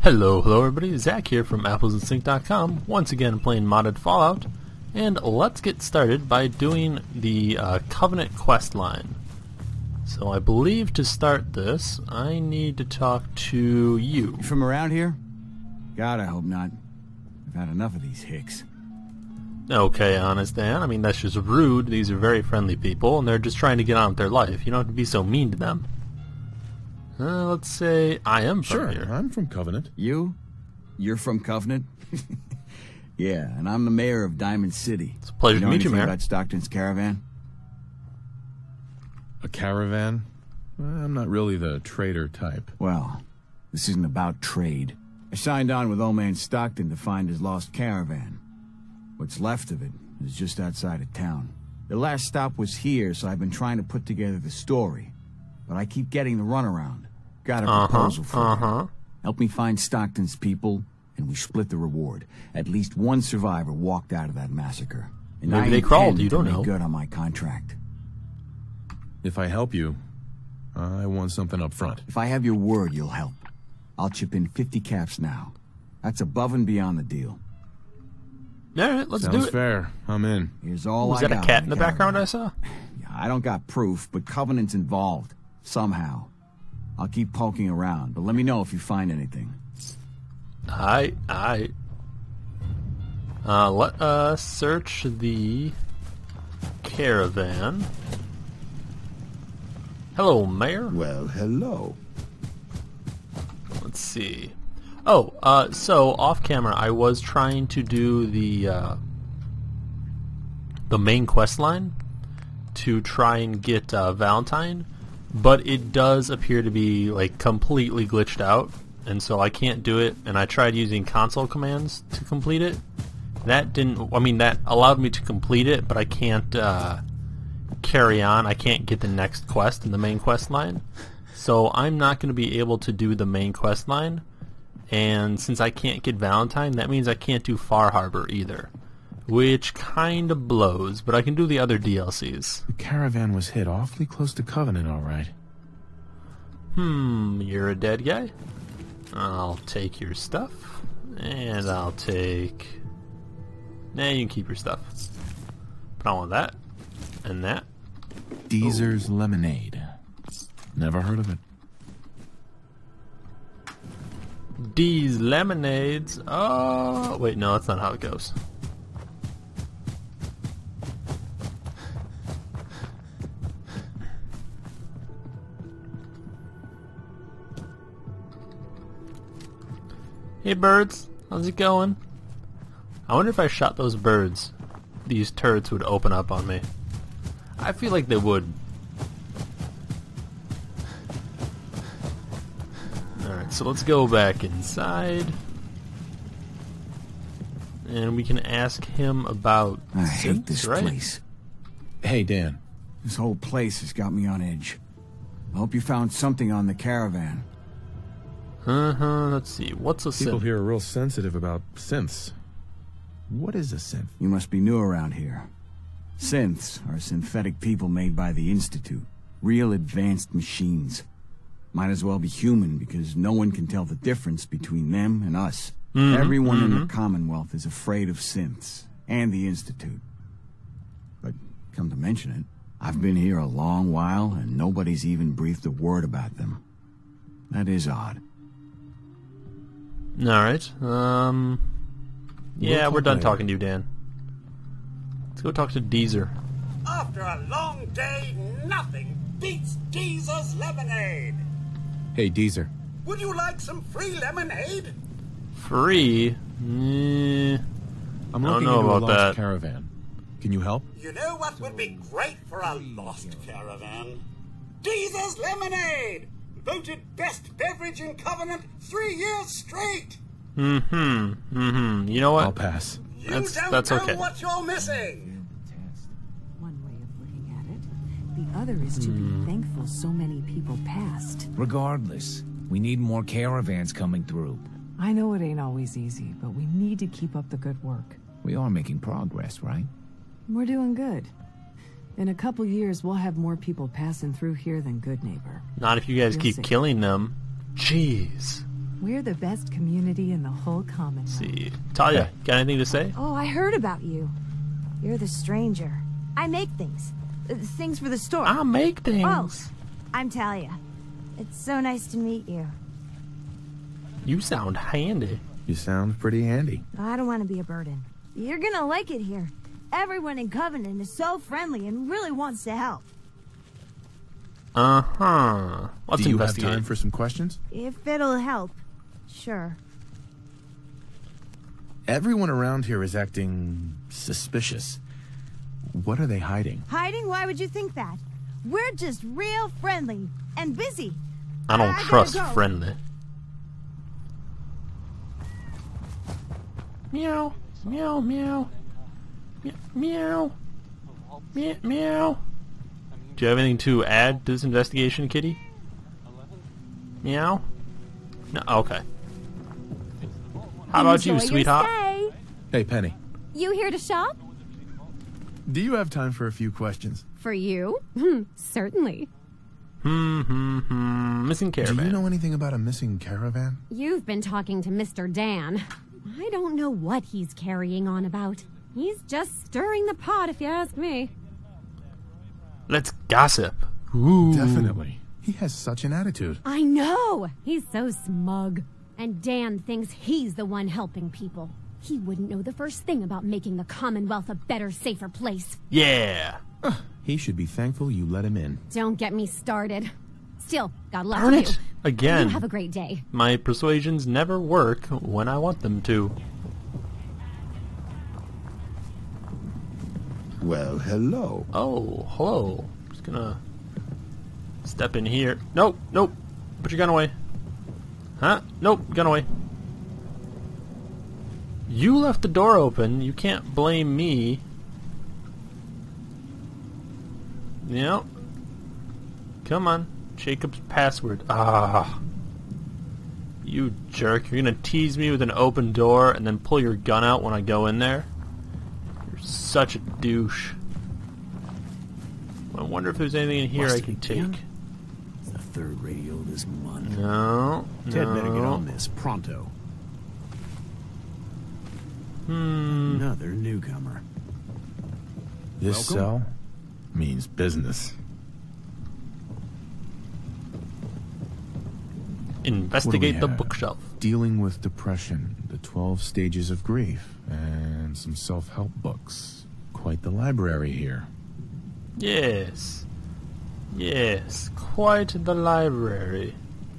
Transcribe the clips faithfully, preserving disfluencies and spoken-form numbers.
Hello, hello everybody, Zach here from apples and sync dot com, once again playing modded Fallout, and let's get started by doing the uh, Covenant quest line. So I believe to start this, I need to talk to you. You from around here? God, I hope not. I've had enough of these hicks. Okay, Honest Dan, I mean that's just rude. These are very friendly people, and they're just trying to get on with their life. You don't have to be so mean to them. Uh, let's say I am from sure, here. I'm from Covenant. You? You're from Covenant? Yeah, and I'm the mayor of Diamond City. It's a pleasure you know to meet you, Mayor. About Stockton's caravan? A caravan? I'm not really the trader type. Well, this isn't about trade. I signed on with old man Stockton to find his lost caravan. What's left of it is just outside of town. The last stop was here, so I've been trying to put together the story. But I keep getting the runaround. Got a uh-huh, proposal for uh-huh. you. Help me find Stockton's people, and we split the reward. At least one survivor walked out of that massacre. And Maybe I they crawled, you to don't make know. good on my contract. If I help you, I want something up front. If I have your word, you'll help. I'll chip in fifty caps now. That's above and beyond the deal. Alright, let's Sounds do it. fair. I'm in. Here's all Was I that got a cat on in the caravan. background I saw? Yeah, I don't got proof, but Covenant's involved. Somehow. I'll keep poking around, but let me know if you find anything. Alright, alright. Uh, let us search the caravan. Hello, Mayor. Well, hello. Let's see. Oh, uh, so off camera, I was trying to do the uh, the main quest line to try and get uh, Valentine, but it does appear to be like completely glitched out, and so I can't do it. And I tried using console commands to complete it. That didn't. I mean, that allowed me to complete it, but I can't uh, carry on. I can't get the next quest in the main quest line, so I'm not going to be able to do the main quest line. And since I can't get Valentine, that means I can't do Far Harbor either, which kind of blows, but I can do the other D L Cs. The caravan was hit awfully close to Covenant, all right. Hmm, you're a dead guy? I'll take your stuff, and I'll take... Nah, you can keep your stuff. But I want that, and that. Deezer's Lemonade. Never heard of it. D's lemonades. Oh, wait, no, that's not how it goes. Hey, birds. How's it going? I wonder if I shot those birds, these turrets would open up on me. I feel like they would. Alright, so let's go back inside. And we can ask him about I hate synths, this right? place. Hey, Dan. This whole place has got me on edge. I hope you found something on the caravan. Uh-huh, let's see. What's a People synth? here are real sensitive about synths. What is a synth? You must be new around here. Synths are synthetic people made by the Institute. Real advanced machines. Might as well be human because no one can tell the difference between them and us. Mm-hmm, Everyone mm-hmm. in the Commonwealth is afraid of synths and the Institute. But come to mention it, I've been here a long while and nobody's even breathed a word about them. That is odd. Alright, um... yeah, We'll we're talk done later. talking to you, Dan. Let's go talk to Deezer. After a long day, nothing beats Deezer's lemonade. Hey, Deezer. Would you like some free lemonade? Free? Eh, I'm I don't looking know into a about lost that. caravan. Can you help? You know what would be great for a lost caravan? Deezer's lemonade! Voted best beverage in Covenant three years straight! Mm-hmm, mm-hmm. You know what? I'll pass. You That's- don't that's know okay. what you're missing! One way of looking at it. The other is to be thankful so many people passed. Regardless, we need more caravans coming through. I know it ain't always easy, but we need to keep up the good work. We are making progress, right? We're doing good. In a couple years, we'll have more people passing through here than Good Neighbor. Not if you guys You'll keep see. killing them. Jeez. We're the best community in the whole Commonwealth. See, Talia, got anything to say? Oh, I heard about you. You're the stranger. I make things. Uh, things for the store. I make things. Oh, I'm Talia. It's so nice to meet you. You sound handy. You sound pretty handy. I don't want to be a burden. You're gonna like it here. Everyone in Covenant is so friendly and really wants to help. Uh-huh. Let's Do you have investigate. time for some questions? If it'll help, sure. Everyone around here is acting suspicious. What are they hiding? Hiding? Why would you think that? We're just real friendly and busy. I don't I gotta trust go. friendly. Meow, meow, meow, meow, meow, meow, meow. Do you have anything to add to this investigation, Kitty? Meow? No, okay. How about you, Enjoy your sweetheart? stay. Hey, Penny. You here to shop? Do you have time for a few questions? For you? Hmm, certainly. Hmm, hmm, hmm. Missing caravan. Do you know anything about a missing caravan? You've been talking to Mister Dan. I don't know what he's carrying on about. He's just stirring the pot, if you ask me. Let's gossip. Ooh. Definitely. He has such an attitude. I know! He's so smug. And Dan thinks he's the one helping people. He wouldn't know the first thing about making the Commonwealth a better, safer place. Yeah. He should be thankful you let him in. Don't get me started. Still, got love Darn to it. do. Again. You have a great day. My persuasions never work when I want them to. Well, hello. Oh, hello. Just gonna step in here. Nope, nope. Put your gun away. Huh? Nope, gun away. You left the door open. You can't blame me. Yep. Come on. Jacob's password. Ah. You jerk. You're gonna tease me with an open door and then pull your gun out when I go in there? You're such a douche. I wonder if there's anything in here I can take. It's the third radio this month. No. Ted no. better get on this pronto. Hmm. Another newcomer. This Welcome. cell means business. Investigate the have? bookshelf. Dealing with depression, the twelve stages of grief, and some self-help books. Quite the library here. Yes. Yes. Quite the library.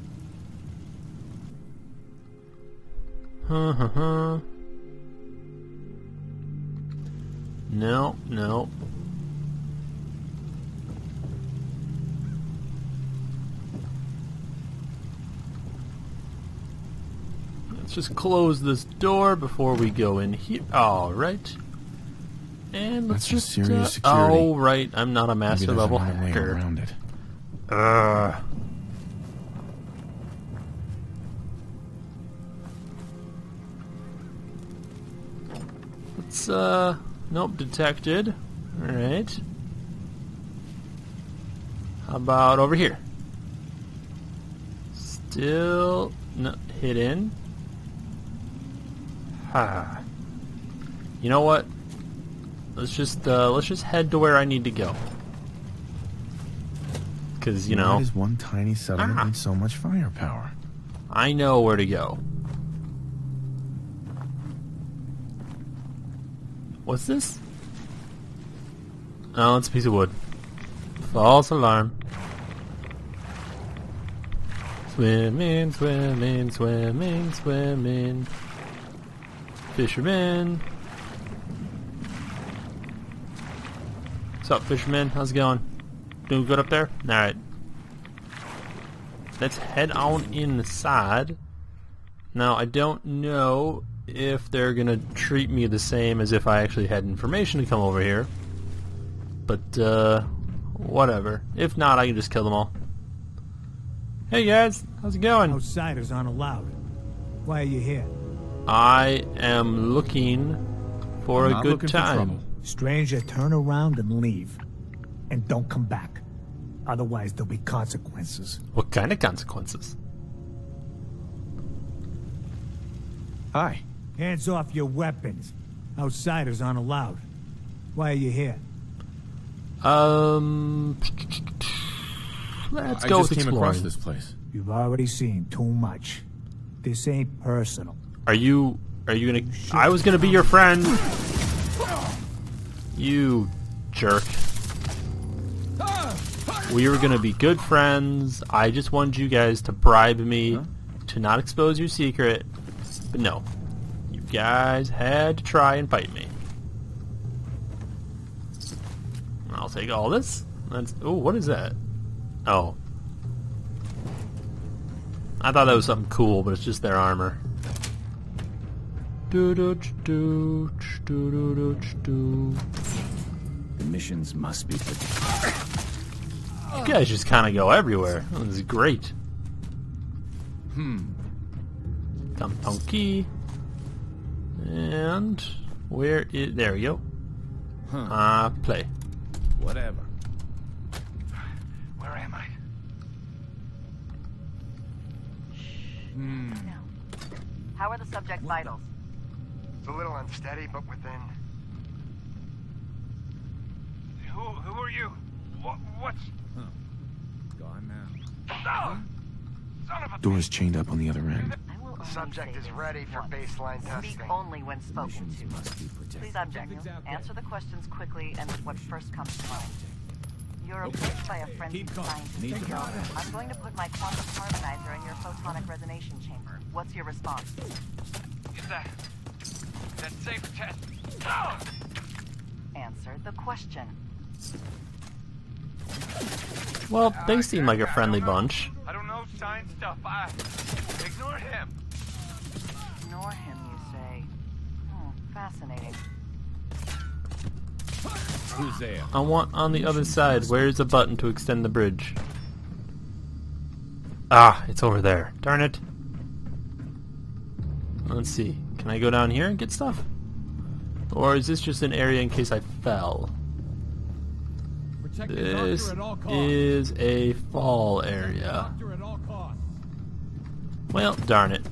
Huh, huh, huh. No, no. Let's just close this door before we go in here. Alright. And let's That's just... just serious uh, security. oh, right. I'm not a Maybe master there's level another way hacker. around it. Ugh. Let's, uh... Nope, detected. Alright. How about over here? Still... No, hidden. Ha. You know what? Let's just, uh, let's just head to where I need to go. Because, you know... Why does one tiny settlement Ah. need so much firepower? I know where to go. What's this? Oh, it's a piece of wood. False alarm. Swimming, swimming, swimming, swimming. Fisherman. What's up, fisherman? How's it going? Doing good up there? Alright. Let's head on inside. Now, I don't know if they're gonna treat me the same as if I actually had information to come over here. But, uh, whatever. If not, I can just kill them all. Hey guys, how's it going? Outsiders aren't allowed. Why are you here? I am looking for I'm a not good looking for time. trouble. Stranger, turn around and leave. And don't come back. Otherwise, there'll be consequences. What kind of consequences? Hi. Hands off your weapons. Outsiders aren't allowed. Why are you here? Um, let's I go just with came exploring. across this place. You've already seen too much. This ain't personal. Are you? Are you gonna? I was gonna be your friend. You jerk. We were gonna be good friends. I just wanted you guys to bribe me Huh? to not expose your secret, but no, you guys had to try and fight me. I'll take all this. That's. Oh, what is that? Oh. I thought that was something cool, but it's just their armor. Do do do do do do do. The missions must be pretty. You guys just kind of go everywhere. This is great. Hmm. Compound key. And where is? There we go. Huh. Ah, uh, play. Whatever. Where am I? Hmm. How are the subject vitals? It's a little unsteady, but within. Who who are you? What what's Huh. Gone now. no! Son of a Door's chained up on the other end. I will The only subject say is this ready for once. baseline Speak testing. only when spoken Missions to. must be protected. Please, subject, answer the questions quickly and with what first comes to mind. You're approached by a frenzied scientist. Need to know. I'm going to put my quantum harmonizer in your photonic resonation chamber. What's your response? Is that that safe test? No! Answer the question. Well, they seem like a friendly bunch. I don't know science stuff. I ignore him. Ignore him, you say. Hmm, fascinating. Who's there? I want on the other side. Where's the button to extend the bridge? Ah, it's over there. Darn it. Let's see. Can I go down here and get stuff? Or is this just an area in case I fell? This is a fall area. Well, darn it.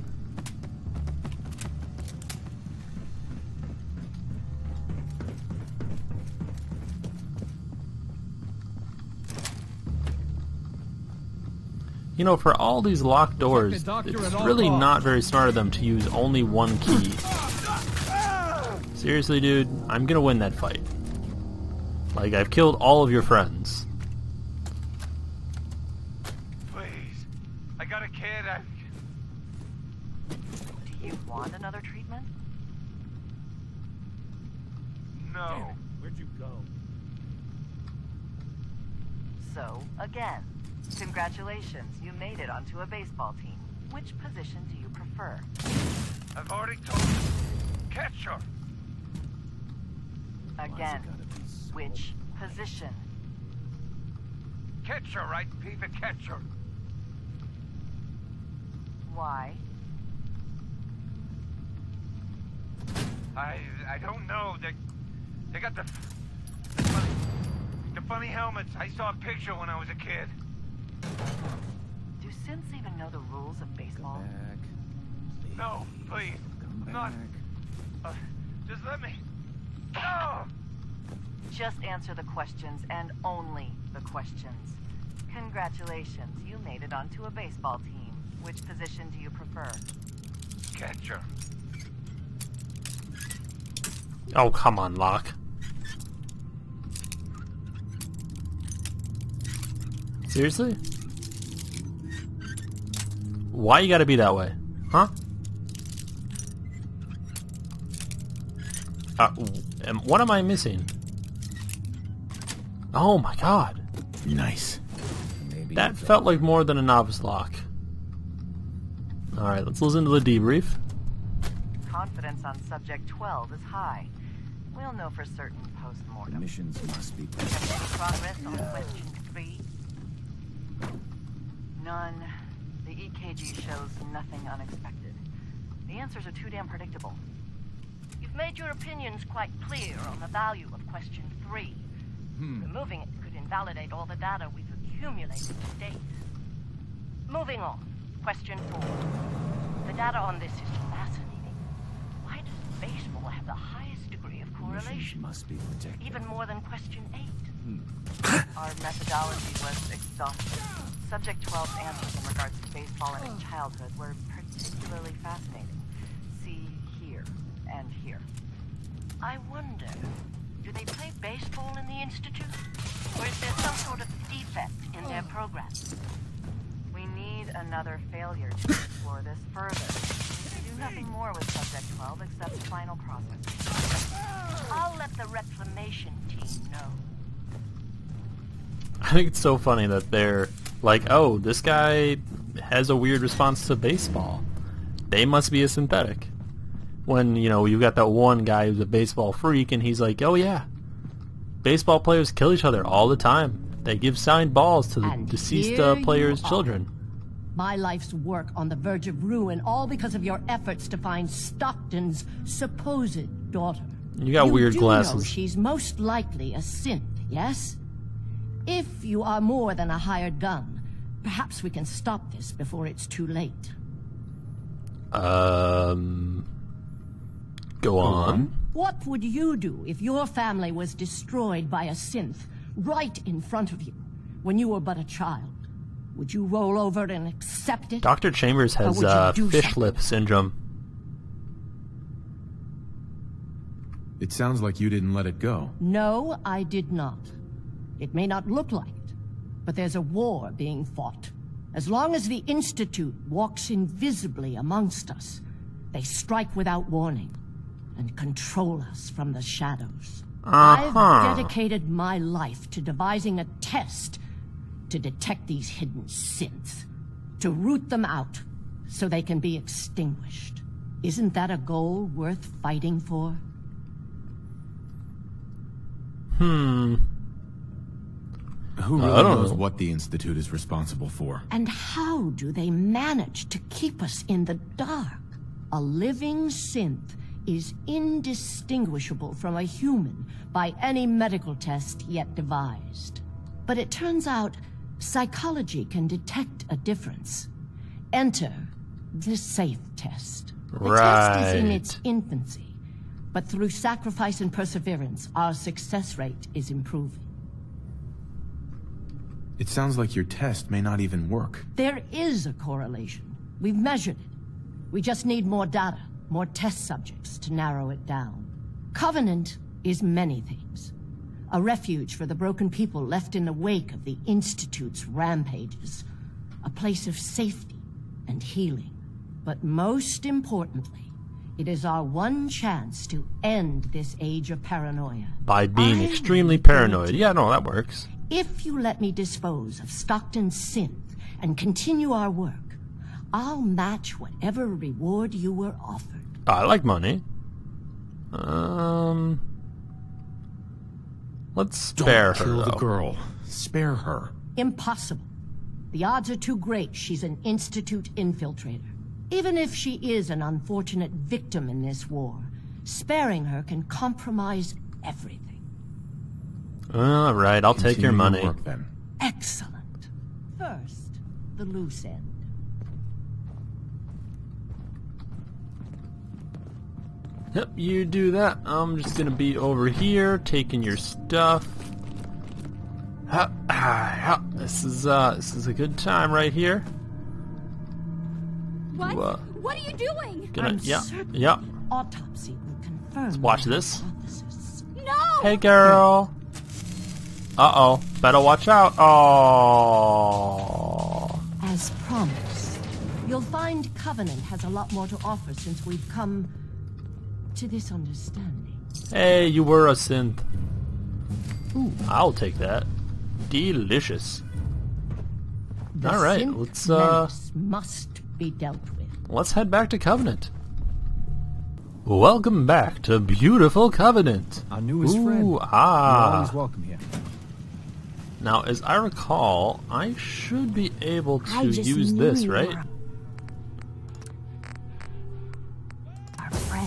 You know, for all these locked doors, it's really not very smart of them to use only one key. Seriously, dude, I'm gonna win that fight. Like, I've killed all of your friends. Please. I got a kid. I... Do you want another treatment? No. Where'd you go? So, again, congratulations, you made it onto a baseball team. Which position do you prefer? I've already told you. Catcher. Again, which position? Catcher, right? Be the catcher. Why? I I don't know. They they got the the funny, the funny helmets. I saw a picture when I was a kid. Do synths even know the rules of baseball? No, please. Come Not. back. Uh, just let me. No. Just answer the questions and only the questions. Congratulations, you made it onto a baseball team. Which position do you prefer? Catcher. Oh, come on, Locke. Seriously? Why you gotta be that way? Huh? Uh, am, what am I missing? Oh my god. Nice. Maybe That it's felt like more than a novice lock. Alright, let's listen to the debrief. Confidence on subject twelve is high. We'll know for certain The post-mortem. missions must be Have any progress on question three? None. The E K G shows nothing unexpected. The answers are too damn predictable. You've made your opinions quite clear on the value of question three. Hmm. Removing it could invalidate all the data we've accumulated to date. Moving on. Question four. The data on this is fascinating. the highest degree of correlation. Must be protected. Even more than question eight. Our methodology was exhaustive. Subject twelve's answers in regards to baseball in his childhood were particularly fascinating. See here and here. I wonder, do they play baseball in the Institute? Or is there some sort of defect in their program? We need another failure to explore this further. We do nothing more with Subject twelve except final processing. I'll let the reclamation team know. I think it's so funny that they're like, oh, this guy has a weird response to baseball. They must be a synthetic. When, you know, you got that one guy who's a baseball freak and he's like, oh yeah, baseball players kill each other all the time. They give signed balls to the And deceased here uh, you players' are. children. My life's work on the verge of ruin, all because of your efforts to find Stockton's supposed daughter. You got weird do glasses. Know she's most likely a synth, yes? If you are more than a hired gun, perhaps we can stop this before it's too late. Um, go on. What would you do if your family was destroyed by a synth right in front of you when you were but a child? Would you roll over and accept it? Doctor Chambers Or has would you uh, do fish something? lip syndrome. It sounds like you didn't let it go. No, I did not. It may not look like it, but there's a war being fought. As long as the Institute walks invisibly amongst us, they strike without warning and control us from the shadows. Uh-huh. I've dedicated my life to devising a test to detect these hidden synths, to root them out so they can be extinguished. Isn't that a goal worth fighting for? Hmm. Who Uh, really I don't knows know. what the Institute is responsible for? And how do they manage to keep us in the dark? A living synth is indistinguishable from a human by any medical test yet devised. But it turns out psychology can detect a difference. Enter the safe test. The test is in its infancy, but through sacrifice and perseverance, our success rate is improving. It sounds like your test may not even work. There is a correlation. We've measured it. We just need more data, more test subjects to narrow it down. Covenant is many things. A refuge for the broken people left in the wake of the Institute's rampages. A place of safety and healing. But most importantly, it is our one chance to end this age of paranoia. By being I extremely paranoid. Yeah, no, that works. If you let me dispose of Stockton's synth and continue our work, I'll match whatever reward you were offered. I like money. Um, let's spare Don't her, kill the though. girl. Spare her. Impossible. The odds are too great she's an Institute infiltrator. Even if she is an unfortunate victim in this war, sparing her can compromise everything. All right, I'll take your Continue money. work, then. Excellent. First, the loose end. Yep, you do that. I'm just gonna be over here taking your stuff. Ha, ah, ha. This is uh, this is a good time right here. What? Uh, What are you doing? gonna, I'm yeah, certain yeah. autopsy will confirm. Let's watch my this. hypothesis. No! Hey, girl. Uh oh, better watch out. Oh. As promised, you'll find Covenant has a lot more to offer since we've come to this understanding. Hey, you were a synth. Ooh, I'll take that. Delicious. The All right, synth let's uh, menace must be dealt with. let's head back to Covenant. Welcome back to beautiful Covenant. Our newest Ooh, friend. ah. You're always welcome here. Now, as I recall, I should be able to I just use knew this, you right? were our friend.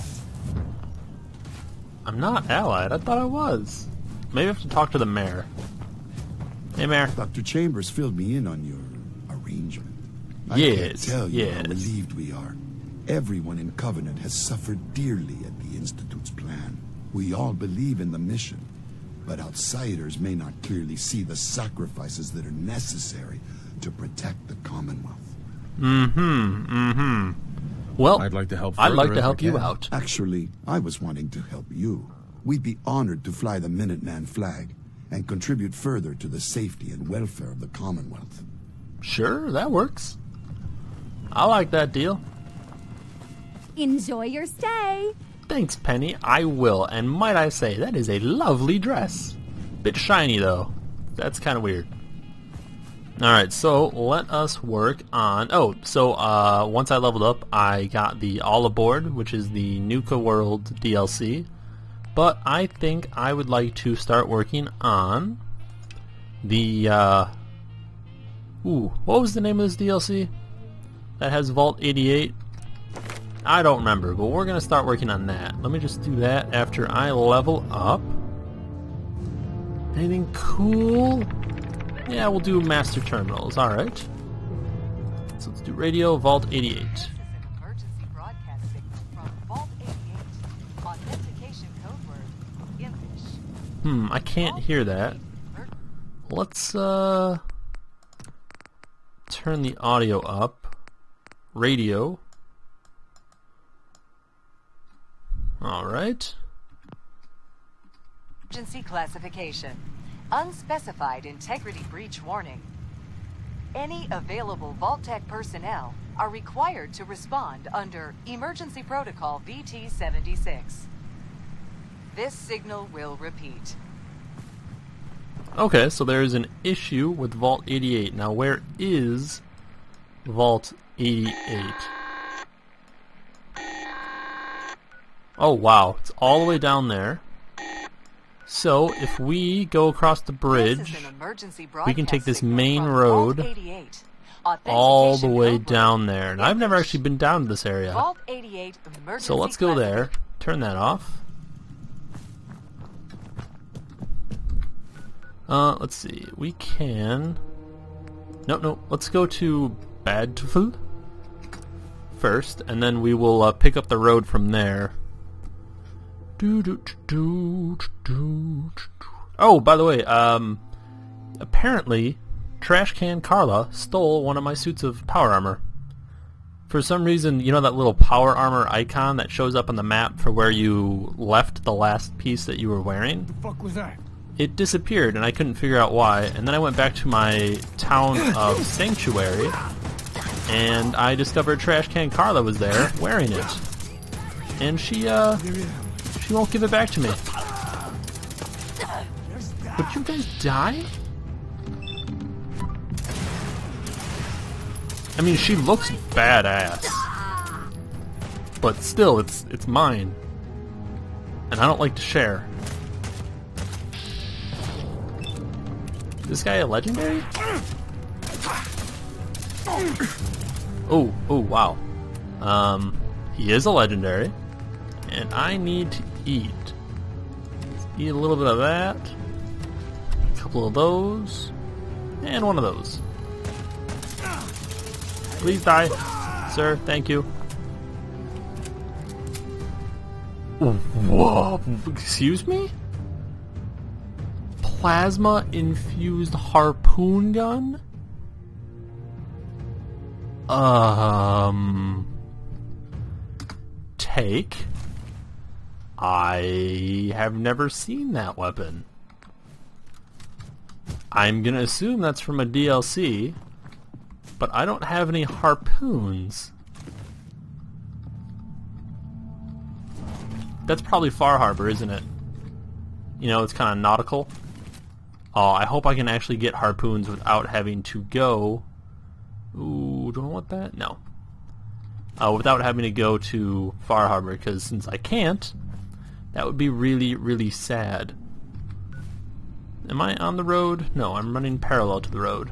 I'm not allied. I thought I was. Maybe I have to talk to the mayor. Hey, mayor. Doctor Chambers filled me in on your arrangement. I Yes, can't tell you how yes. relieved we are. Everyone in Covenant has suffered dearly at the Institute's plan. We all believe in the mission, but outsiders may not clearly see the sacrifices that are necessary to protect the Commonwealth. Mm-hmm, mm-hmm. Well, I'd like to help I'd like further to if help I you can. out. Actually, I was wanting to help you. We'd be honored to fly the Minuteman flag and contribute further to the safety and welfare of the Commonwealth. Sure, that works. I like that deal. Enjoy your stay. Thanks, Penny. I will. And might I say, that is a lovely dress. Bit shiny, though. That's kind of weird. Alright, so let us work on... Oh, so uh, once I leveled up, I got the All Aboard, which is the Nuka World D L C. But I think I would like to start working on the... Uh, ooh, what was the name of this D L C? That has Vault eighty-eight. I don't remember, but we're going to start working on that. Let me just do that after I level up. Anything cool? Yeah, we'll do Master Terminals, alright. So let's do Radio Vault eighty-eight. This is an emergency broadcast signal from Vault eighty-eight. Authentication code word, impish. Hmm, I can't hear that. Let's, uh... turn the audio up. Radio. Alright. Emergency classification. Unspecified integrity breach warning. Any available Vault-Tec personnel are required to respond under Emergency Protocol V T seventy-six. This signal will repeat. Okay, so there's an issue with Vault eighty-eight. Now, where is Vault eighty-eight? Oh, wow. It's all the way down there. So, if we go across the bridge, we can take this main road all the way down there. And I've never actually been down to this area. So let's go there. Turn that off. Uh, let's see. We can... No, no. Let's go to Badful first, and then we will uh, pick up the road from there. Do, do, do, do, do, do. Oh, by the way, um, apparently, Trash Can Carla stole one of my suits of power armor. For some reason, you know that little power armor icon that shows up on the map for where you left the last piece that you were wearing? What the fuck was that? It disappeared, and I couldn't figure out why. And then I went back to my town of Sanctuary, and I discovered Trash Can Carla was there, wearing it. And she, uh... she won't give it back to me. Would you guys die? I mean, she looks badass. But still, it's it's mine. And I don't like to share. This guy a legendary? Oh, oh, wow. Um, he is a legendary. And I need to eat. Let's eat a little bit of that. A couple of those. And one of those. Please die, sir. Thank you. Whoa. Excuse me? Plasma-infused harpoon gun? Um... Take... I have never seen that weapon. I'm gonna assume that's from a D L C, but I don't have any harpoons. That's probably Far Harbor, isn't it? You know, it's kind of nautical. Oh, I hope I can actually get harpoons without having to go... Ooh, do I want that? No. Uh, without having to go to Far Harbor, because since I can't, that would be really, really sad. Am I on the road? No, I'm running parallel to the road.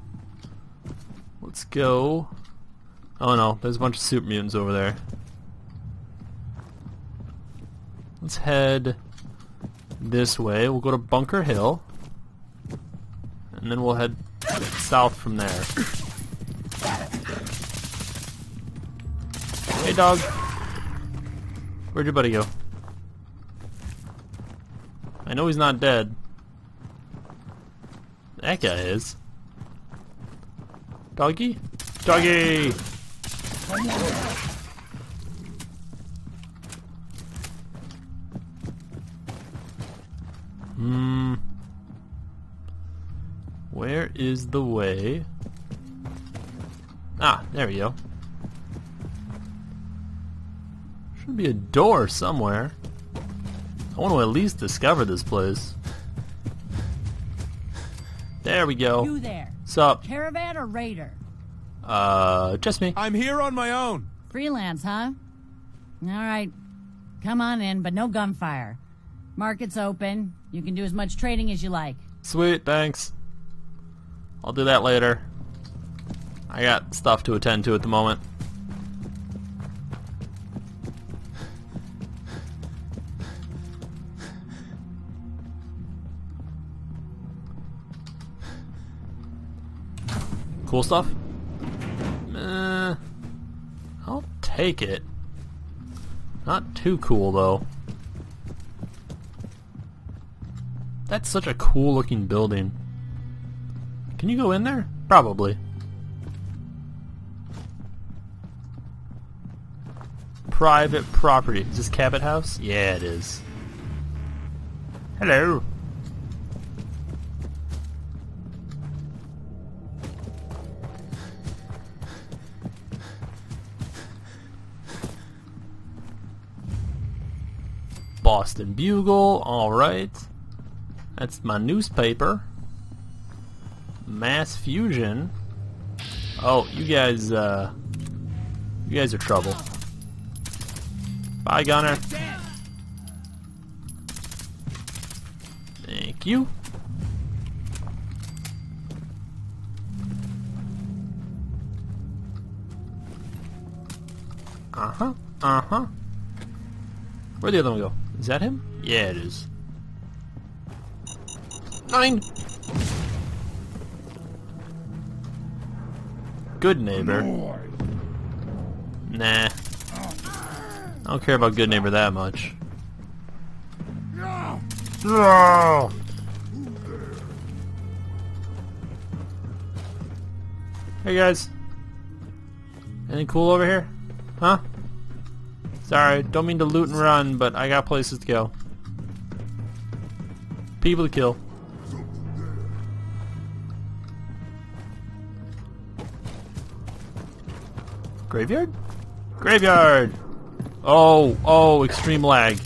Let's go. Oh no, there's a bunch of super mutants over there. Let's head this way. We'll go to Bunker Hill. And then we'll head south from there. Hey dog. Where'd your buddy go? I know he's not dead. That guy is. Doggy? Doggy! Hmm. Where is the way? Ah, there we go. Should be a door somewhere. I want to at least discover this place. There we go. You there? Sup? Caravan or raider? Uh, just me. I'm here on my own. Freelance, huh? All right. Come on in, but no gunfire. Market's open. You can do as much trading as you like. Sweet, thanks. I'll do that later. I got stuff to attend to at the moment. Cool stuff? Eh, I'll take it. Not too cool though. That's such a cool looking building. Can you go in there? Probably. Private property. Is this Cabot House? Yeah, it is. Hello. Boston Bugle, alright. That's my newspaper. Mass Fusion. Oh, you guys, uh... you guys are trouble. Bye, Gunner. Thank you. Uh-huh, uh-huh. Where'd the other one go? Is that him? Yeah, it is. Nine! Good neighbor. Nah. I don't care about good neighbor that much. No! Hey guys. Anything cool over here? Huh? Sorry, don't mean to loot and run, but I got places to go. People to kill. Graveyard? Graveyard! Oh, oh, extreme lag.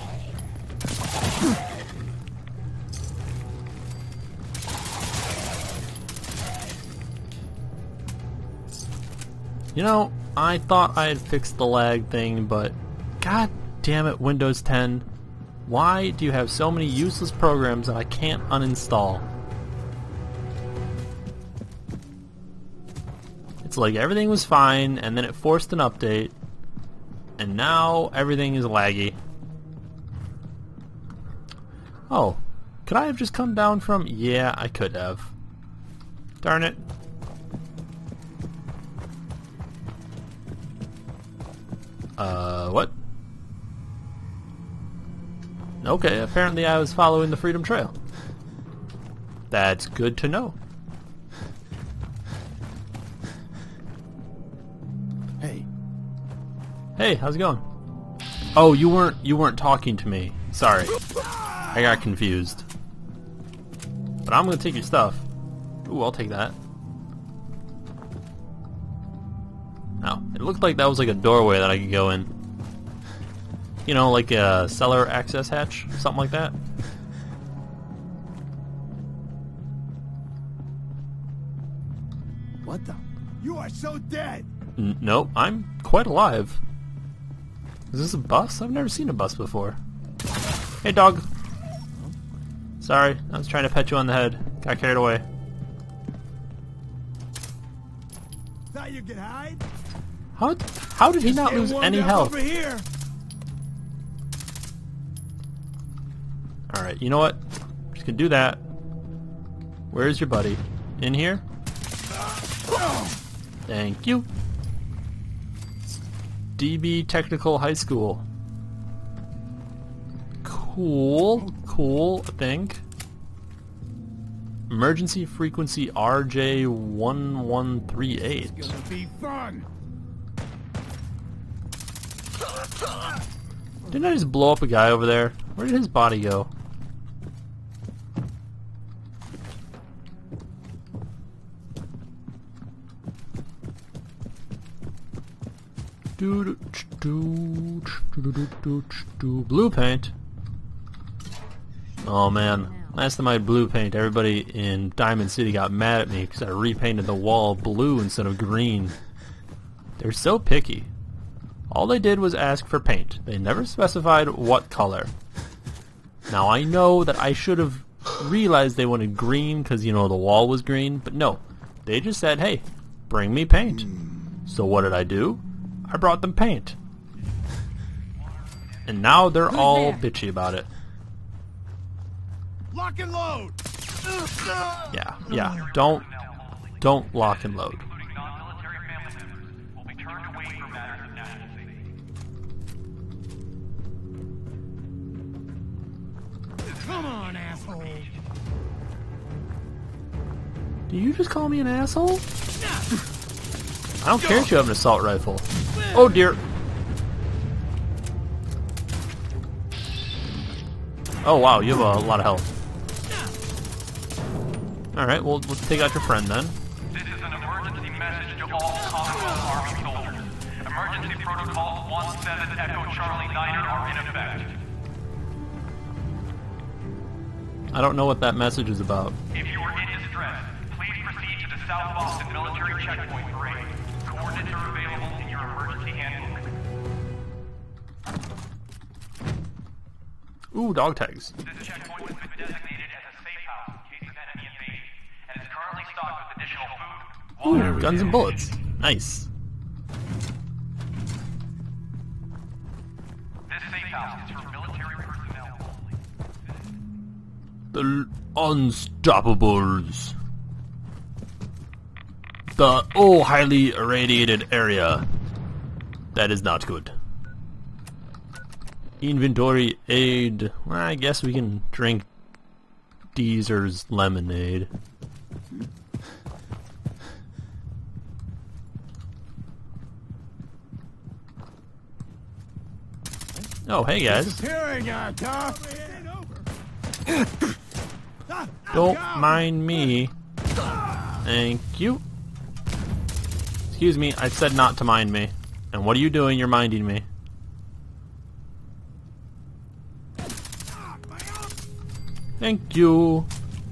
You know, I thought I had fixed the lag thing, but god damn it, Windows ten. Why do you have so many useless programs that I can't uninstall? It's like everything was fine, and then it forced an update, and now everything is laggy. Oh, could I have just come down from... Yeah, I could have. Darn it. Uh, what? Okay, apparently I was following the Freedom Trail. That's good to know. Hey. Hey, how's it going? Oh, you weren't you weren't talking to me. Sorry. I got confused. But I'm gonna take your stuff. Ooh, I'll take that. Oh, it looked like that was like a doorway that I could go in. You know, like a cellar access hatch, something like that. What the? You are so dead! N nope, I'm quite alive. Is this a bus? I've never seen a bus before. Hey, dog. Sorry, I was trying to pet you on the head. Got carried away. Thought you could hide? How, how did he Just not get lose warmed any up health? Over here. Alright, you know what? Just gonna do that. Where's your buddy? In here? Thank you. D B Technical High School. Cool. Cool, I think. Emergency frequency R J one one three eight. It's gonna be fun. Didn't I just blow up a guy over there? Where did his body go? Do, do, do, do, do, do, blue paint. Oh man, last time I had blue paint, everybody in Diamond City got mad at me because I repainted the wall blue instead of green. They're so picky. All they did was ask for paint. They never specified what color. Now I know that I should have realized they wanted green because, you know, the wall was green, but no. They just said, hey, bring me paint. So what did I do? I brought them paint. And now they're Who's all there? bitchy about it. Lock and load. Yeah, yeah. Don't, don't lock and load. Come on, asshole. Do you just call me an asshole? I don't care if you have an assault rifle. Oh dear. Oh wow, you have a lot of health. Alright, well, let's take out your friend then. This is an emergency message to all Commonwealth Army soldiers. Emergency protocols one seven Echo Charlie Niner are in effect. I don't know what that message is about. If you are in distress, please proceed to the South Boston Military Checkpoint Parade. Coordinates are available in your emergency handbook. Ooh, dog tags. This checkpoint has been designated as a safe house in case of enemy invasion, and is currently stocked with additional food, water, Ooh, guns and bullets. Nice. This safe house is for military personnel only. The Unstoppables. The oh highly irradiated area. That is not good. Inventory aid. Well, I guess we can drink Deezer's lemonade. Oh, hey guys. Disappearing, uh, Doc. Don't mind me. Thank you. Excuse me, I said not to mind me. And what are you doing? You're minding me. Thank you.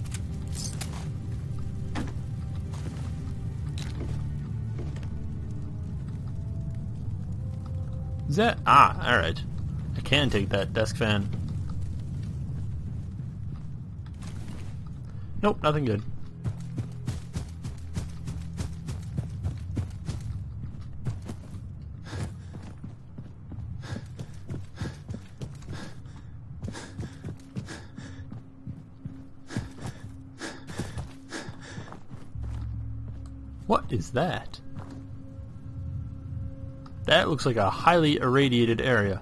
Is that... Ah, alright. I can take that desk fan. Nope, nothing good. What is that? That looks like a highly irradiated area.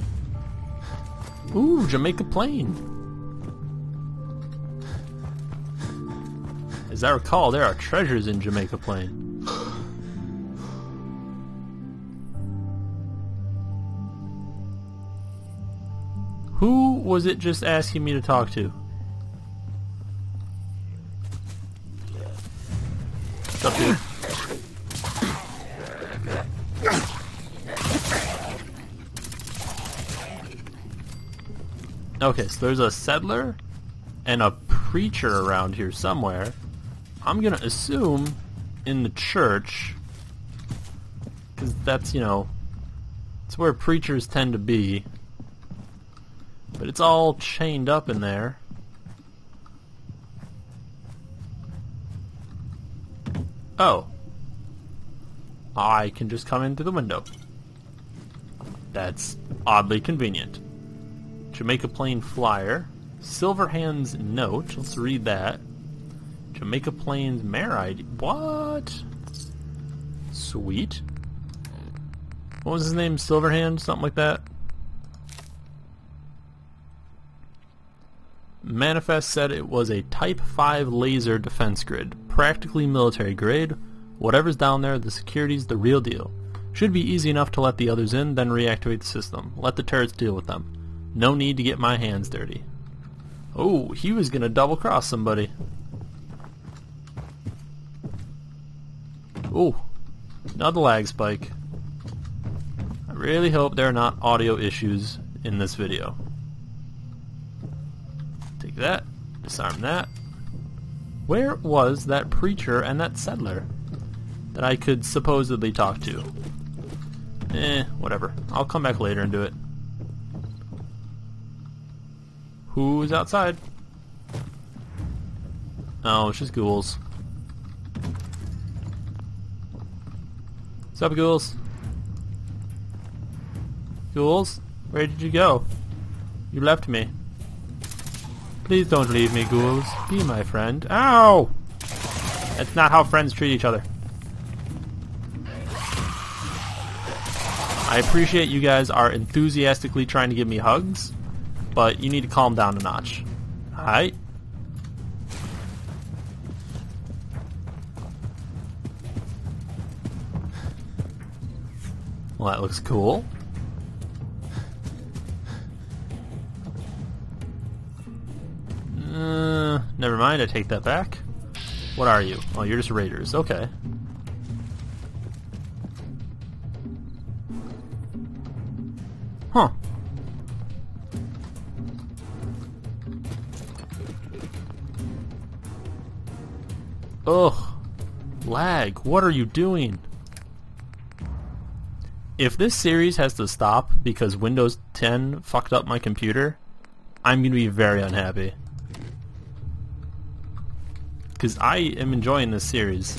Ooh, Jamaica Plain. As I recall, there are treasures in Jamaica Plain. Who was it just asking me to talk to? What's up, dude? Okay, so there's a settler and a preacher around here somewhere. I'm gonna assume in the church, because that's, you know, it's where preachers tend to be. But it's all chained up in there. Oh. I can just come in through the window. That's oddly convenient. Jamaica Plain Flyer. Silverhand's Note. Let's read that. Jamaica Plains Mayor I D. What? Sweet. What was his name? Silverhand? Something like that? Manifest said it was a Type five laser defense grid. Practically military grade. Whatever's down there, the security's the real deal. Should be easy enough to let the others in, then reactivate the system. Let the turrets deal with them. No need to get my hands dirty. Oh, he was gonna double cross somebody. Oh, another lag spike. I really hope there are not audio issues in this video. Take that, disarm that. Where was that preacher and that settler that I could supposedly talk to? Eh, whatever. I'll come back later and do it. Who's outside? Oh, it's just ghouls. What's up, ghouls? Ghouls? Where did you go? You left me. Please don't leave me, ghouls. Be my friend. Ow! That's not how friends treat each other. I appreciate you guys are enthusiastically trying to give me hugs, but you need to calm down a notch. Alright? Well, that looks cool. Uh, never mind, I take that back. What are you? Oh, you're just raiders. Okay. Huh. Ugh. Lag. What are you doing? If this series has to stop because Windows ten fucked up my computer, I'm going to be very unhappy. Because I am enjoying this series.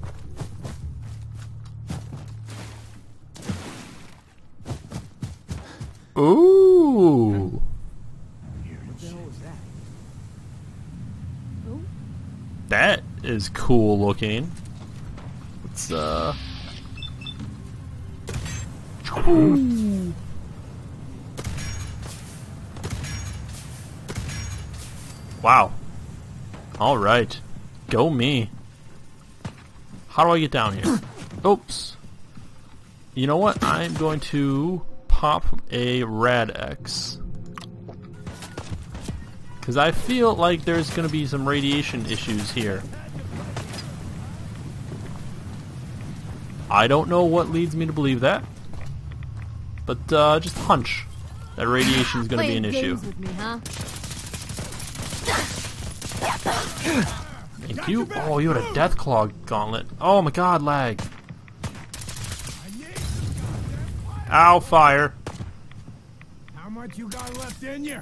Ooh! That is cool looking. It's uh. Ooh. Wow. All right. Go me. How do I get down here? Oops. You know what? I'm going to pop a Rad X. Because I feel like there's going to be some radiation issues here. I don't know what leads me to believe that. But uh, just hunch that radiation is going to be an issue. With me, huh? Thank you. Oh, you had a Deathclaw gauntlet. Oh my god, lag. Ow, fire. How much you got left in you?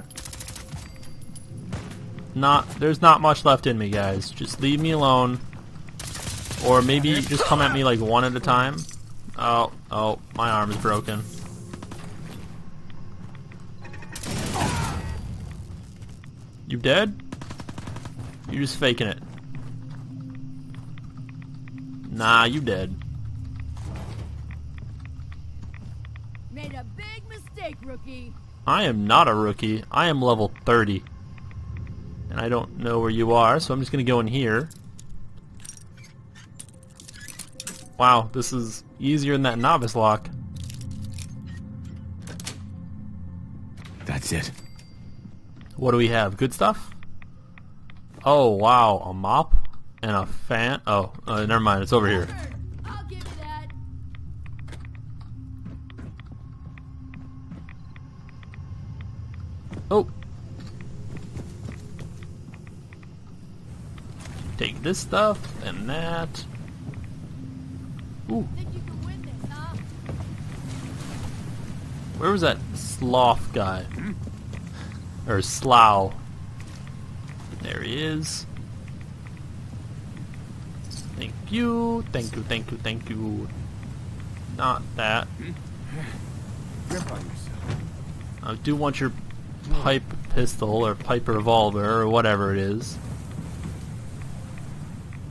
Not, there's not much left in me, guys. Just leave me alone. Or maybe just come at me like one at a time. Oh, oh, my arm is broken. You dead? You're just faking it. Nah, you dead. Made a big mistake, rookie. I am not a rookie. I am level thirty. And I don't know where you are, so I'm just gonna go in here. Wow, this is easier than that novice lock. That's it. What do we have? Good stuff? Oh, wow. A mop and a fan. Oh, uh, never mind. It's over here. I'll give you that. Oh. Take this stuff and that. Ooh. Think you can win this, huh? Where was that sloth guy? Or slough. There he is. Thank you, thank you, thank you, thank you. Not that. I do want your pipe pistol or pipe revolver or whatever it is.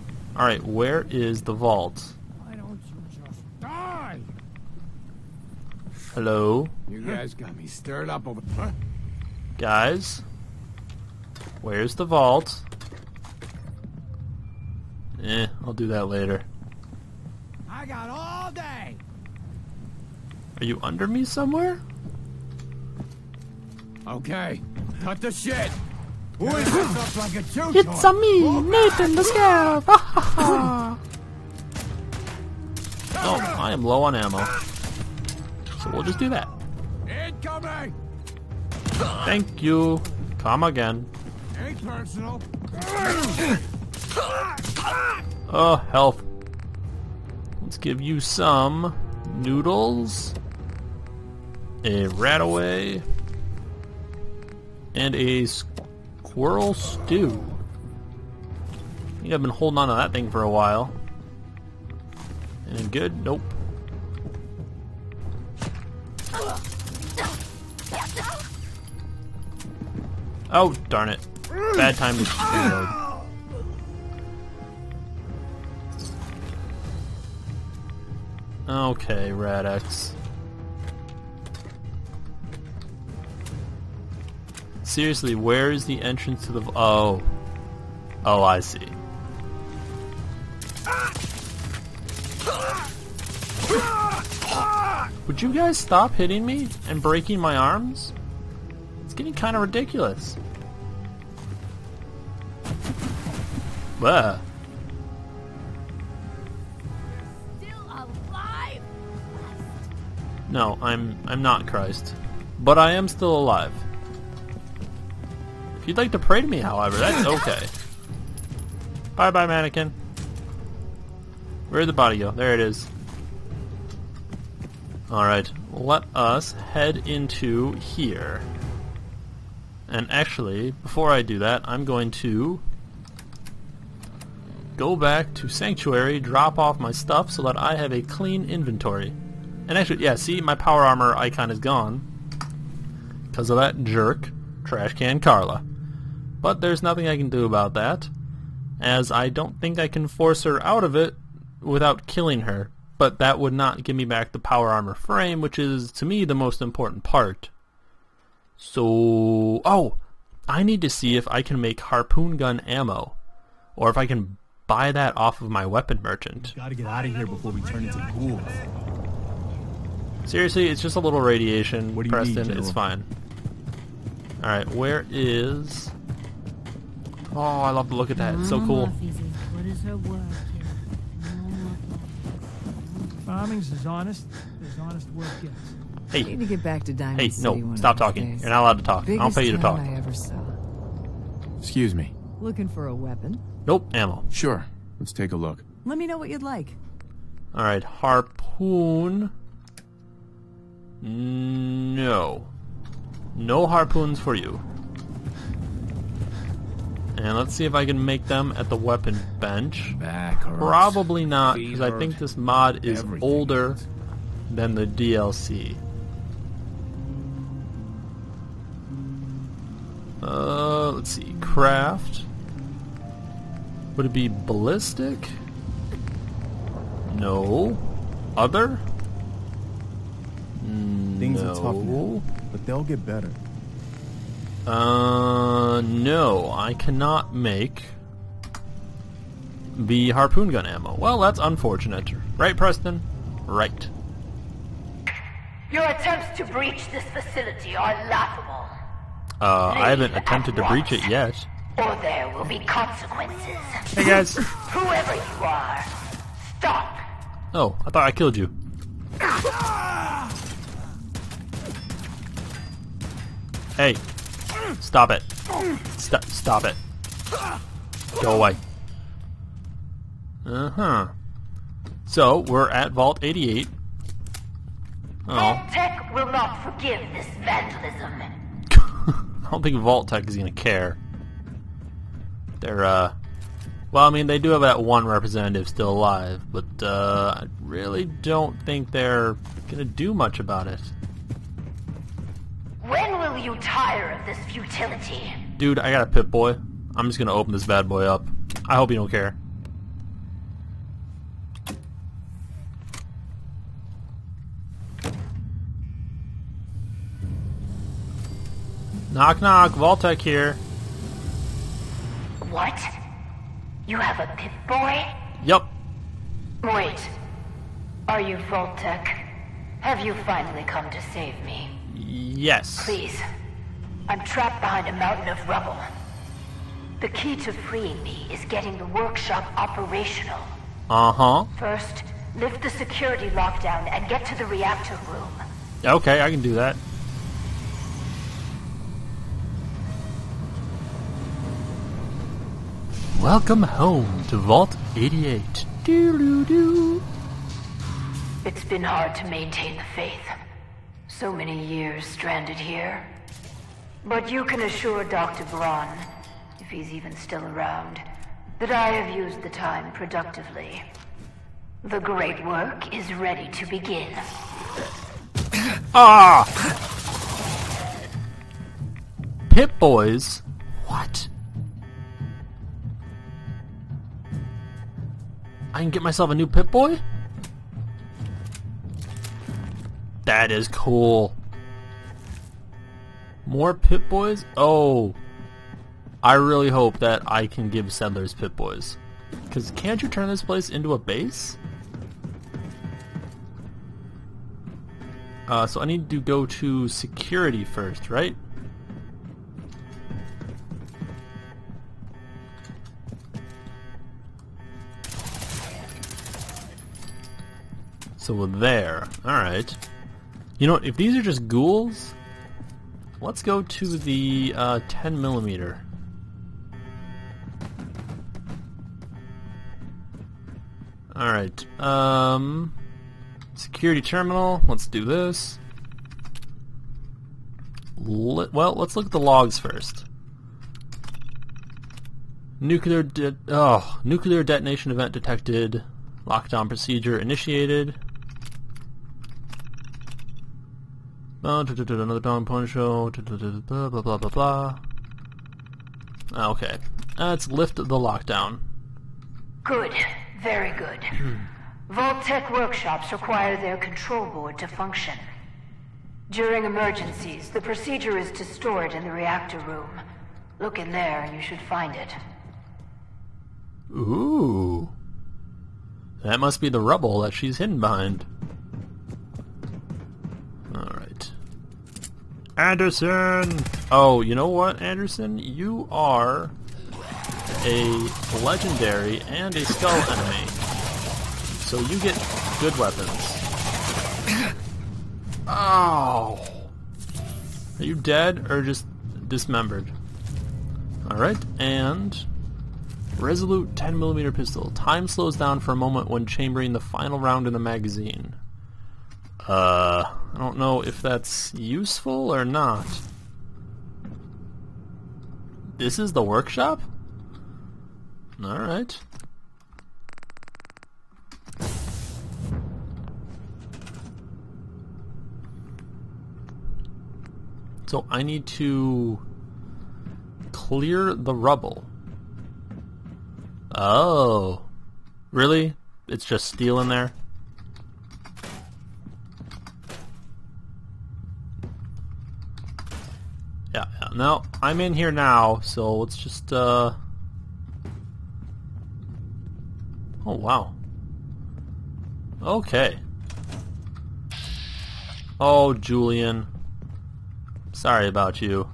Alright, where is the vault? Why don't you just die? Hello? You guys got me stirred up over... Huh? Guys? Where's the vault? Eh, I'll do that later. I got all day. Are you under me somewhere? Okay, cut the shit. Who is this up like a two It's a me, Nathan the Scav! Oh, I am low on ammo. So we'll just do that. Incoming! Thank you. Come again. Ain't personal. Oh, health. Let's give you some noodles, a rat-away, and a squirrel stew. I think I've been holding on to that thing for a while. Any good? Nope. Oh, darn it. Bad time to reload. Okay, Radx. Seriously, where is the entrance to the... Oh. Oh, I see. Would you guys stop hitting me and breaking my arms? It's getting kind of ridiculous. Bah. No, I'm I'm not Christ. But I am still alive. If you'd like to pray to me, however, that's okay. Bye bye, mannequin. Where'd the body go? There it is. Alright, let us head into here. And actually, before I do that, I'm going to go back to Sanctuary, drop off my stuff so that I have a clean inventory. And actually, yeah, see, my power armor icon is gone because of that jerk, Trash Can Carla. But there's nothing I can do about that, as I don't think I can force her out of it without killing her. But that would not give me back the power armor frame, which is, to me, the most important part. So... Oh! I need to see if I can make harpoon gun ammo. Or if I can buy that off of my weapon merchant. Gotta get out of here before we turn into ghouls. Seriously, it's just a little radiation, What do you Preston, need, it's General? fine. Alright, where is... Oh, I love to look at that, it's so cool. What is her word Farming's as honest as honest work gets. Hey, I need to get back to Diamond hey, City no, one stop of these talking. days. You're not allowed to talk. I don't Biggest pay you to talk. town I ever saw. Excuse me. Looking for a weapon? Nope, ammo. Sure. Let's take a look. Let me know what you'd like. Alright, harpoon... No. No harpoons for you. And let's see if I can make them at the weapon bench. Back hurts. Probably not, Feet because I hurt. think this mod is Everything older hurts. than the D L C. Uh, let's see. Craft. Would it be ballistic? No. Other? Things no. are tough now, but they'll get better. Uh, no, I cannot make the harpoon gun ammo. Well, that's unfortunate. Right, Preston? Right. Your attempts to breach this facility are laughable. Uh, I haven't attempted to breach it yet. Or there will be consequences. Hey, guys. Whoever you are, stop. Oh, I thought I killed you. Hey, stop it. Stop, stop it. Go away. Uh-huh. So, we're at Vault eighty-eight. Oh. Tech will not forgive this vandalism. I don't think Vault Tech is going to care. They're, uh... Well, I mean, they do have that one representative still alive, but, uh... I really don't think they're going to do much about it. When will you tire of this futility? Dude, I got a Pip-Boy. I'm just going to open this bad boy up. I hope you don't care. Knock knock, Vault-Tec here. What? You have a Pip-Boy? Yup. Wait. Are you Vault-Tec? Have you finally come to save me? Yes. Please. I'm trapped behind a mountain of rubble. The key to freeing me is getting the workshop operational. Uh-huh. First, lift the security lockdown and get to the reactor room. Okay, I can do that. Welcome home to Vault eighty-eight. Doo-doo-doo. It's been hard to maintain the faith. So many years stranded here. But you can assure Doctor Braun, if he's even still around, that I have used the time productively. The great work is ready to begin. Ah! Pip-Boys? What? I can get myself a new Pip-Boy? That is cool. More Pip-Boys? Oh. I really hope that I can give settlers Pip-Boys. Because can't you turn this place into a base? Uh, so I need to go to security first, right? So we're there. Alright. You know what? If these are just ghouls, let's go to the uh, ten millimeter. Alright. Um, security terminal. Let's do this. Let, well, let's look at the logs first. Nuclear de oh, nuclear detonation event detected. Lockdown procedure initiated. Uh, another down point show. Blah blah blah blah blah. Okay, let's lift the lockdown. Good, very good. Vault-Tec workshops require their control board to function. During emergencies, the procedure is to store it in the reactor room. Look in there and you should find it. Ooh. That must be the rubble that she's hidden behind. Alright. Anderson! Oh, you know what, Anderson? You are a legendary and a skull enemy. So you get good weapons. Oh! Are you dead or just dismembered? Alright, and Resolute ten millimeter pistol. Time slows down for a moment when chambering the final round in the magazine. Uh, I don't know if that's useful or not. This is the workshop? Alright. So I need to clear the rubble. Oh, really? It's just steel in there? Yeah, yeah. No, I'm in here now, so let's just, uh... oh, wow. Okay. Oh, Julian. Sorry about you.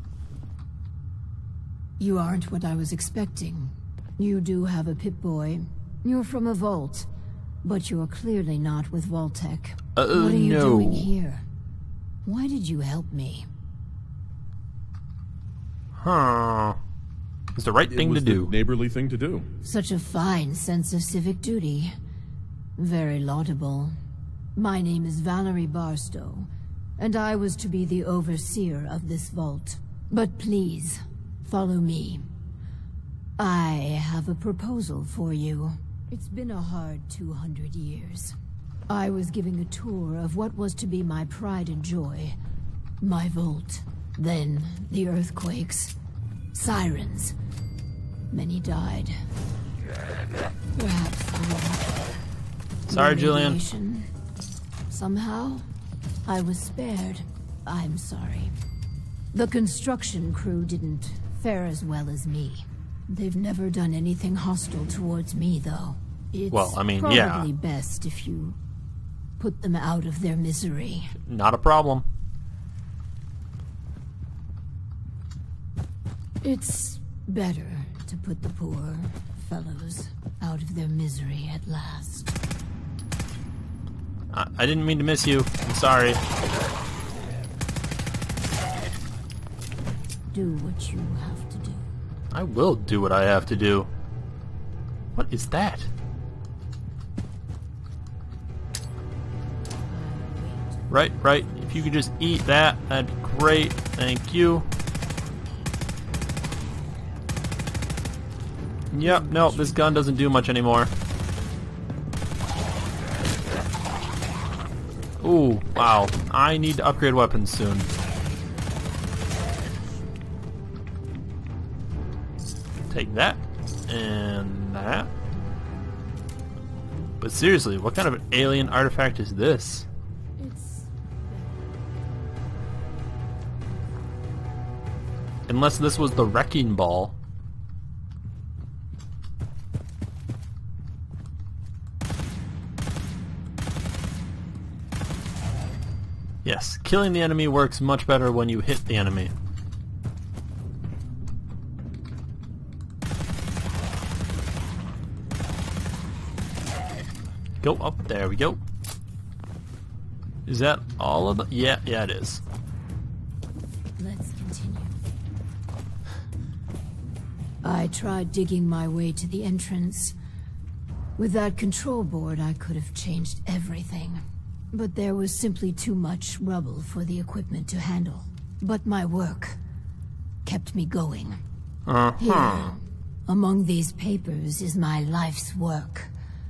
You aren't what I was expecting. You do have a Pip-Boy. You're from a vault, but you're clearly not with Vault-Tec. Uh, what are you no. doing here? Why did you help me? Huh. It's the right It thing was to the do. neighborly thing to do. Such a fine sense of civic duty. Very laudable. My name is Valerie Barstow, and I was to be the overseer of this vault. But please, follow me. I have a proposal for you. It's been a hard two hundred years. I was giving a tour of what was to be my pride and joy. My vault. Then the earthquakes. Sirens. Many died. Perhaps the Sorry, Julian. radiation. Somehow, I was spared. I'm sorry. The construction crew didn't fare as well as me. They've never done anything hostile towards me, though. It's well, I mean, probably yeah. best if you put them out of their misery. Not a problem. It's better to put the poor fellows out of their misery at last. I, I didn't mean to miss you. I'm sorry. Do what you have to do. I will do what I have to do. What is that? Right, right. If you could just eat that, that'd be great. Thank you. Yep, nope, this gun doesn't do much anymore. Ooh, wow. I need to upgrade weapons soon. Take that, and that. But seriously, what kind of an alien artifact is this? It's... Unless this was the wrecking ball. Yes, killing the enemy works much better when you hit the enemy. Go up, there we go. Is that all of the... Yeah, yeah it is. Let's continue. I tried digging my way to the entrance. With that control board, I could have changed everything. But there was simply too much rubble for the equipment to handle. But my work kept me going. Uh-huh. Here, among these papers is my life's work.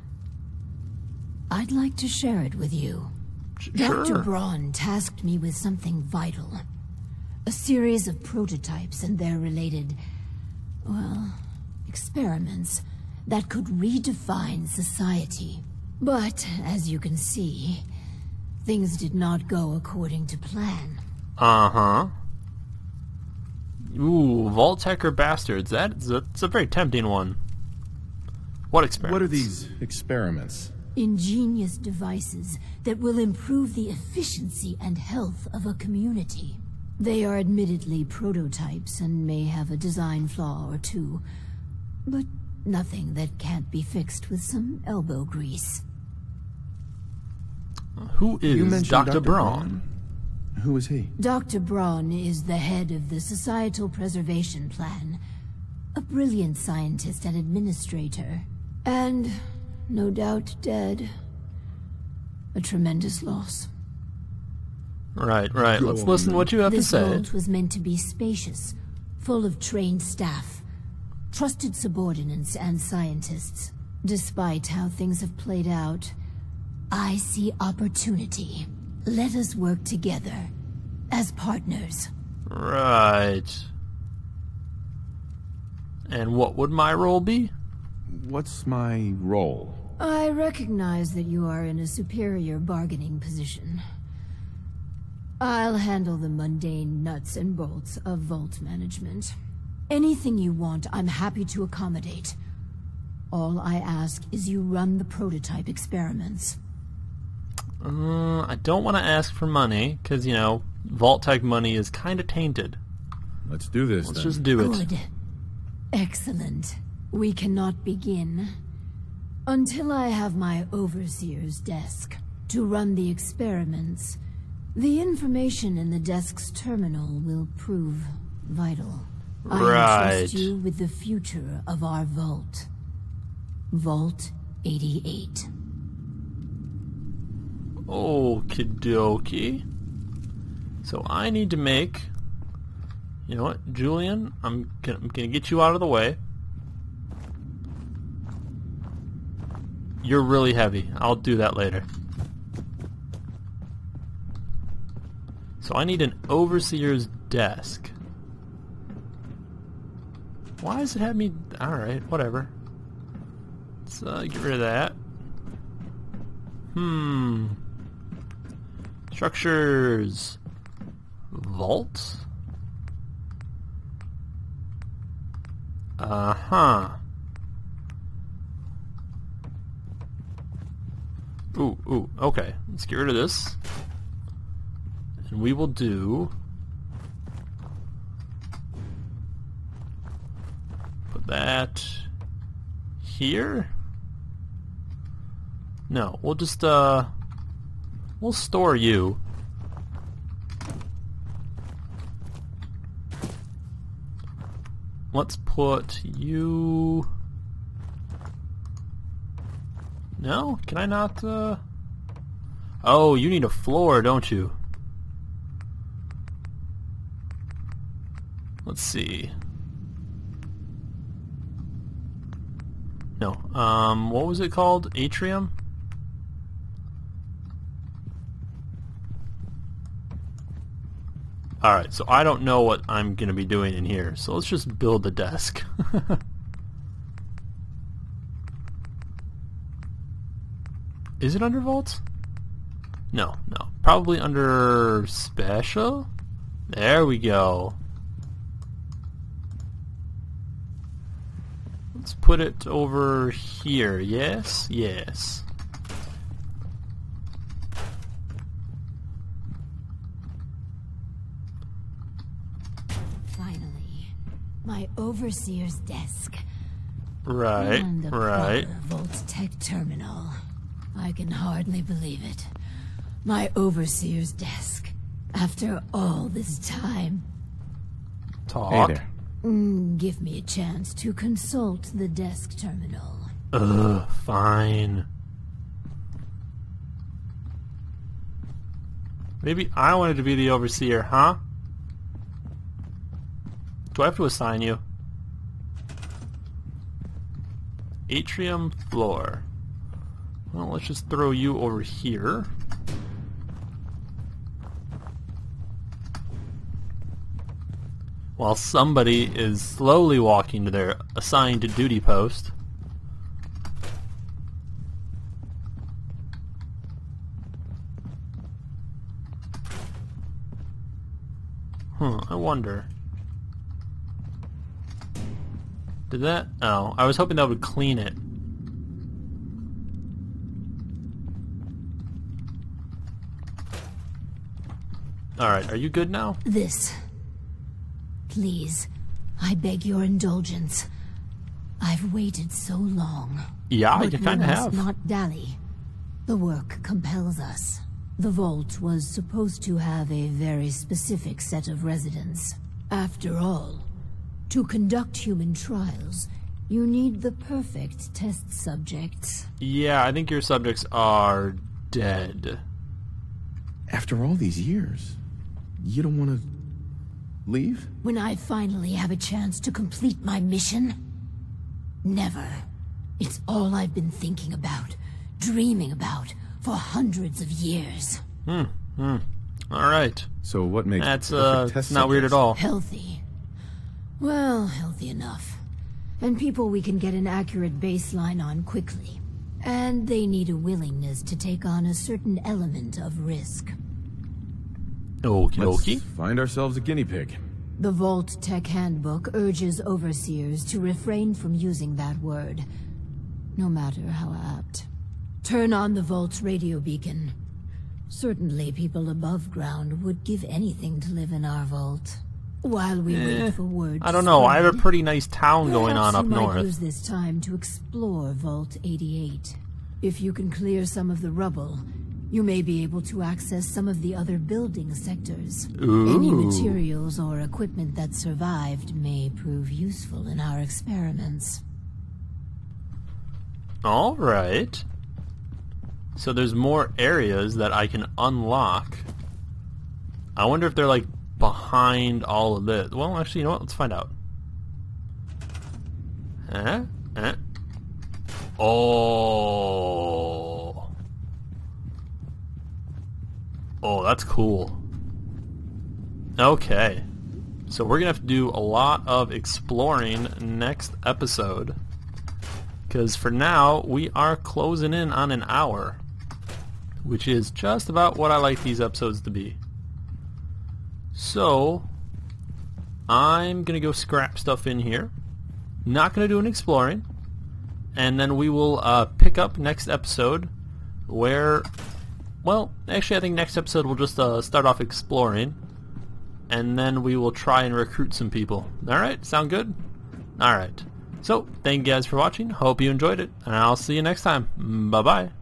I'd like to share it with you. Sure. Doctor Braun tasked me with something vital. A series of prototypes and their related, well, experiments that could redefine society. But, as you can see, things did not go according to plan. Uh-huh. Ooh, Vault Hacker Bastards. That's a, that's a very tempting one. What experiments? What are these experiments? Ingenious devices that will improve the efficiency and health of a community. They are admittedly prototypes and may have a design flaw or two, but nothing that can't be fixed with some elbow grease. Who You is mentioned Doctor Doctor Braun? Who is he? Doctor Braun is the head of the Societal Preservation Plan, a brilliant scientist and administrator, and no doubt dead. A tremendous loss. Right, right. Go Let's on. listen to what you have This to say. vault was meant to be spacious, full of trained staff, trusted subordinates and scientists. Despite how things have played out, I see opportunity. Let us work together as partners. Right. And what would my role be? What's my role? I recognize that you are in a superior bargaining position. I'll handle the mundane nuts and bolts of vault management. Anything you want, I'm happy to accommodate. All I ask is you run the prototype experiments. Uh, I don't want to ask for money, because, you know, Vault-Tech money is kind of tainted. Let's do this, Let's then. just do it. Good. Excellent. We cannot begin until I have my overseer's desk to run the experiments. The information in the desk's terminal will prove vital. I Right. entrust you with the future of our vault. Vault eighty-eight. Okie dokie. So I need to make... You know what, Julian? I'm gonna, I'm gonna get you out of the way. You're really heavy. I'll do that later. So I need an overseer's desk. Why does it have me... Alright, whatever. Let's uh, get rid of that. Hmm. Structures. Vault? Uh-huh. Ooh, ooh, okay. Let's get rid of this. And we will do... Put that... here? No, we'll just, uh... we'll store you. Let's put you... No? Can I not, uh... Oh, you need a floor, don't you? Let's see. No. Um, what was it called? Atrium? Alright, so I don't know what I'm going to be doing in here, so let's just build the desk. Is it under vaults? No, no. Probably under special? There we go. Let's put it over here. Yes? Yes. Finally, my overseer's desk. Right, And a right. proper Vault Tech terminal. I can hardly believe it. My overseer's desk. After all this time. Talk. Hey there. Mm, give me a chance to consult the desk terminal. Ugh, fine. Maybe I wanted to be the overseer, huh? Do I have to assign you? Atrium floor. Well, let's just throw you over here. While somebody is slowly walking to their assigned duty post. Hmm, I wonder. Did that? Oh, I was hoping that would clean it. Alright, are you good now? This. Please, I beg your indulgence. I've waited so long. Yeah, but you we kinda must have. not dally. The work compels us. The vault was supposed to have a very specific set of residents. After all, to conduct human trials, you need the perfect test subjects. Yeah, I think your subjects are dead. After all these years, you don't want to leave? When I finally have a chance to complete my mission? Never. It's all I've been thinking about, dreaming about, for hundreds of years. Hmm, hmm. Alright. So what makes That's, perfect uh, test that's not weird at subjects? all. Healthy. Well, healthy enough. And people we can get an accurate baseline on quickly. And they need a willingness to take on a certain element of risk. Okie Let's dokie. find ourselves a guinea pig. The Vault Tech Handbook urges overseers to refrain from using that word, no matter how apt. Turn on the Vault's radio beacon. Certainly people above ground would give anything to live in our vault. While we Eh, wait for word I to don't know, I have a spread, pretty nice town going on perhaps up you might north. use this time to explore Vault eighty-eight. If you can clear some of the rubble, you may be able to access some of the other building sectors. Ooh. Any materials or equipment that survived may prove useful in our experiments. Alright. So there's more areas that I can unlock. I wonder if they're like behind all of this. Well, actually, you know what? Let's find out. Huh? Huh? Oh. Oh, that's cool. Okay. So we're gonna have to do a lot of exploring next episode. Because for now, we are closing in on an hour. Which is just about what I like these episodes to be. So, I'm gonna go scrap stuff in here. not going to do an exploring. And then we will uh, pick up next episode where, well, actually I think next episode we'll just uh, start off exploring. And then we will try and recruit some people. Alright, sound good? Alright. So, thank you guys for watching. Hope you enjoyed it. And I'll see you next time. Bye-bye.